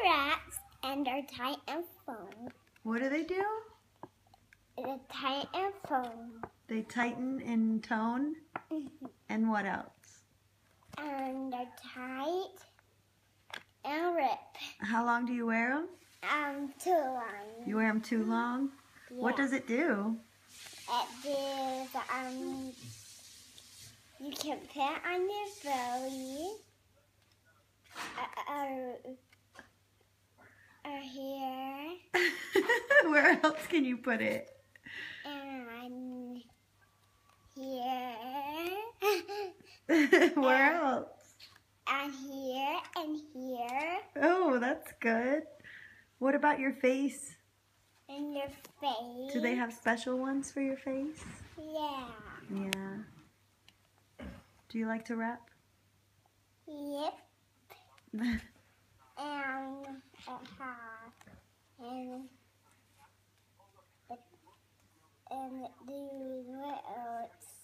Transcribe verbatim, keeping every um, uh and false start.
wraps and they're tight and foam. What do they do? They're tight and foam. They tighten and tone. And what else? And they're tight and rip. How long do you wear them? Um, too long. You wear them too long? Yeah. What does it do? It does, um, you can put it on your belly, or, or here. Where else can you put it? And here. Where and, else? And here and here. Oh, that's good. What about your face? And your face. Do they have special ones for your face? Yeah. Yeah. Do you like to rap? Yep. and it has, and it, and it do what else?